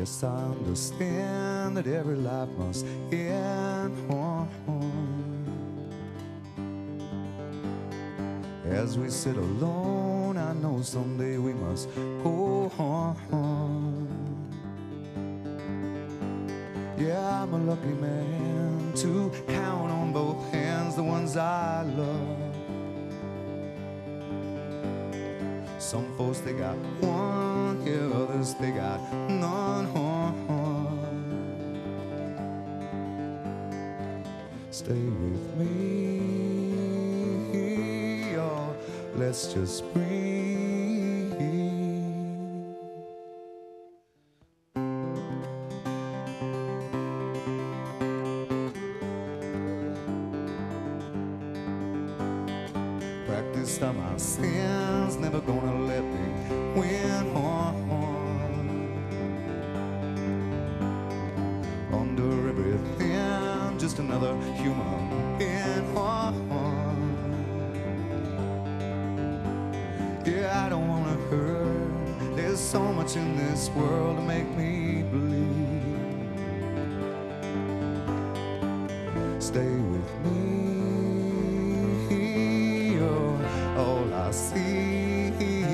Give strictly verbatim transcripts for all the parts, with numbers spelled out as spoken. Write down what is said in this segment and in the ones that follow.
Yes, I understand that every life must end. As we sit alone, I know someday we must go on. Yeah, I'm a lucky man to count on both hands the ones I love. Some folks, they got one, yeah, others, they got none. Stay with me, or let's just breathe. Practiced on my sins, never gonna let me win. Under everything, just another human being. Yeah, I don't wanna hurt. There's so much in this world to make me believe. Stay with me, you're all I see.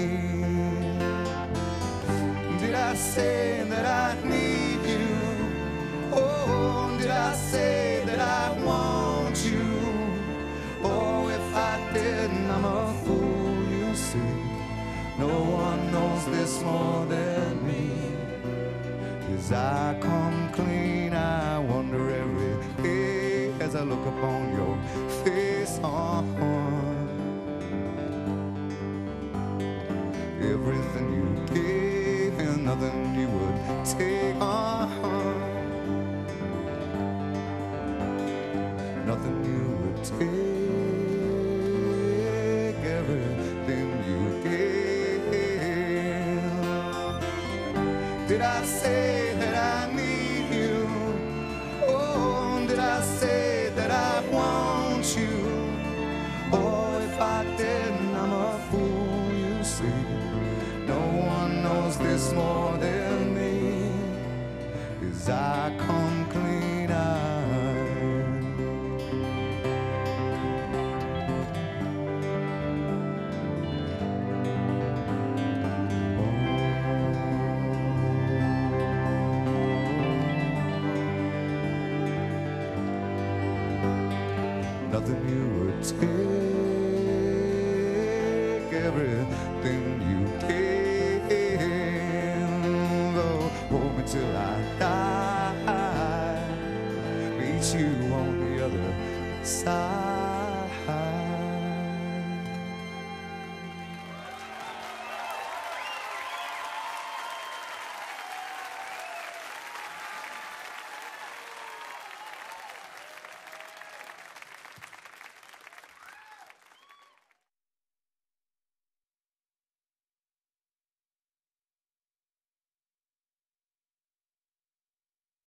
Did I say that I need you? Oh, did I say that I want you? Oh, if I didn't, I'm a fool, you see. No one knows this more than me. As I come clean, I wonder every day as I look upon your face. Oh, everything you gave and nothing you would take. Oh, nothing you would take, everything you gave. Did I say that I need you? Oh, did I say that I want you? Oh, if I didn't, I'm a fool, you see. No one knows this more than me. As I come clean, I nothing you would take, everything you gave. Oh, hold me till I die, meet you on the other side.